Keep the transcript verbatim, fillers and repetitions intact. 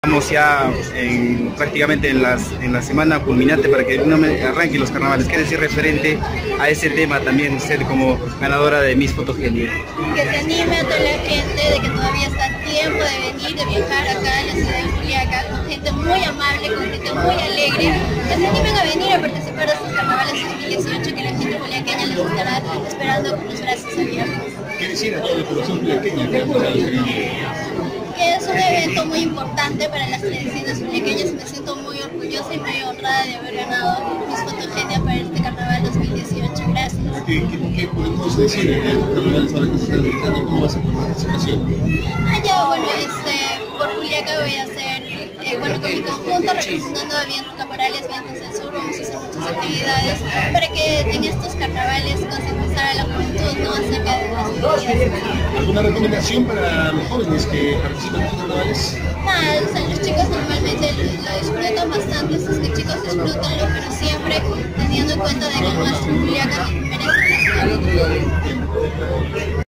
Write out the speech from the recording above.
Estamos ya en, prácticamente en, las, en la semana culminante para que no me arranquen los carnavales. ¿Qué decir referente a ese tema también usted como ganadora de Miss Fotogenia? Que se anime a toda la gente de que todavía está a tiempo de venir, de viajar acá a la ciudad de Juliaca, con gente muy amable, con gente muy alegre, que se animen a venir a participar de estos carnavales dos mil dieciocho, que la gente juliaqueña les estará esperando con los brazos abiertos. ¿Qué decir a toda la población juliaqueña que Que es un evento muy importante para las tradiciones juliaqueñas. Me siento muy orgullosa y muy honrada de haber ganado Miss Fotogenia para este carnaval dos mil dieciocho. Gracias. ¿Qué, qué, qué podemos decir en el carnaval ahora que se está realizando? ¿Cómo va a ser la participación? Ah, ya, bueno, este, por Juliaca voy a hacer, eh, bueno, con mi conjunto, representando a vientos caporales, vientos del sur, vamos a hacer muchas actividades para que en estos carnavales concientizar a la juventud, ¿no?, acerca de las medidas. ¿Alguna recomendación para los jóvenes que participan en estos carnavales? Nada, o sea, los chicos normalmente lo, lo disfrutan bastante, así que chicos disfrútenlo, pero siempre teniendo en cuenta de que nuestro Juliaca merece la ciudad.